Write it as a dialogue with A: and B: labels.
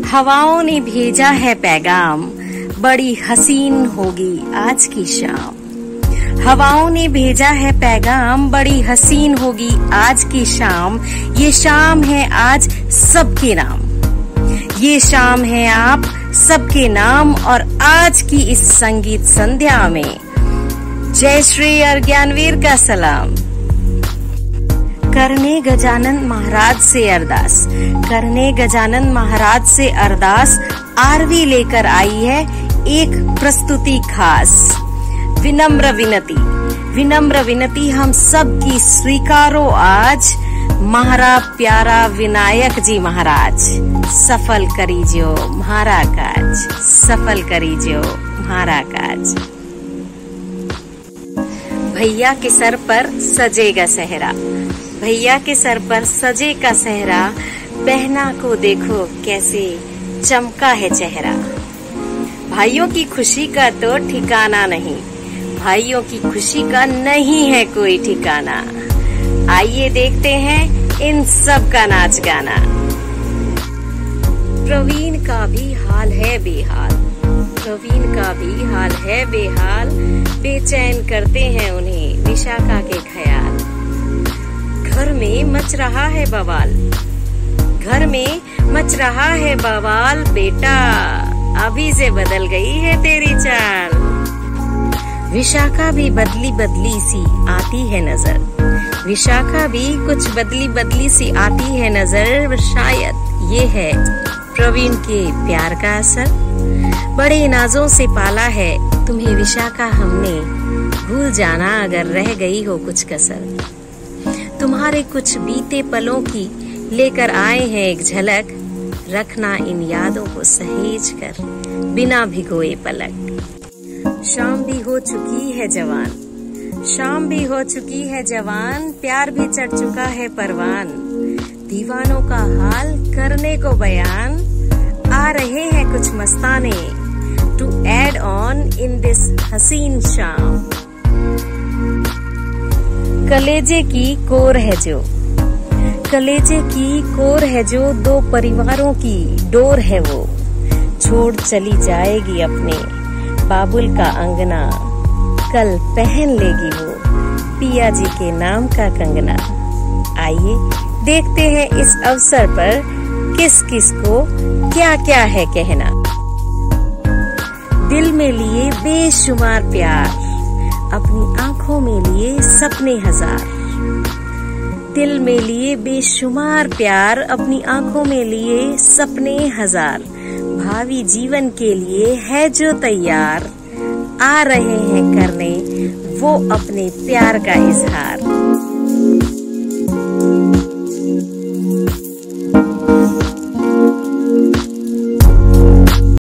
A: हवाओं ने भेजा है पैगाम, बड़ी हसीन होगी आज की शाम। हवाओं ने भेजा है पैगाम, बड़ी हसीन होगी आज की शाम। ये शाम है आज सबके नाम, ये शाम है आप सबके नाम। और आज की इस संगीत संध्या में जय श्री अज्ञानवीर का सलाम। करने गजानन महाराज से अरदास, करने गजानन महाराज से अरदास। आरवी लेकर आई है एक प्रस्तुति खास। विनम्र विनती, विनम्र विनती हम सब की स्वीकारो आज। महारा प्यारा विनायक जी महाराज, सफल करीजो म्हारा काज, सफल करीजो म्हारा काज। भैया के सर पर सजेगा सेहरा, भैया के सर पर सजेगा सेहरा। बहना को देखो कैसे चमका है चेहरा। भाइयों की खुशी का तो ठिकाना नहीं, भाइयों की खुशी का नहीं है कोई ठिकाना। आइए देखते हैं इन सब का नाच गाना। प्रवीण का भी हाल है बेहाल, प्रवीण का भी हाल है बेहाल। बेचैन करते हैं उन्हें विशाखा के ख्याल। घर में मच रहा है बवाल, घर में मच रहा है बवाल। बेटा अभी से बदल गई है तेरी चाल। विशाखा भी बदली बदली सी आती है नजर, विशाखा भी कुछ बदली बदली सी आती है नजर। शायद ये है प्रवीण के प्यार का असर। बड़े नाजों से पाला है तुम्हें विशाखा हमने, भूल जाना अगर रह गई हो कुछ कसर। तुम्हारे कुछ बीते पलों की लेकर आए हैं एक झलक। रखना इन यादों को सहेज कर बिना भिगोए पलक। शाम भी हो चुकी है जवान, शाम भी हो चुकी है जवान। प्यार भी चढ़ चुका है परवान। दीवानों का हाल करने को बयान। आ रहे हैं कुछ मस्ताने to add on in this हसीन शाम। कलेजे की कोर है जो, कलेजे की कोर है जो। दो परिवारों की डोर है वो। छोड़ चली जाएगी अपने बाबुल का अंगना। कल पहन लेगी वो पिया जी के नाम का कंगना। आइए देखते हैं इस अवसर पर किस किस को क्या क्या है कहना। दिल में लिए बेशुमार प्यार, अपनी आंखों में लिए सपने हजार। दिल में लिए बेशुमार प्यार, अपनी आंखों में लिए सपने हजार। भावी जीवन के लिए है जो तैयार, आ रहे हैं करने वो अपने प्यार का इजहार।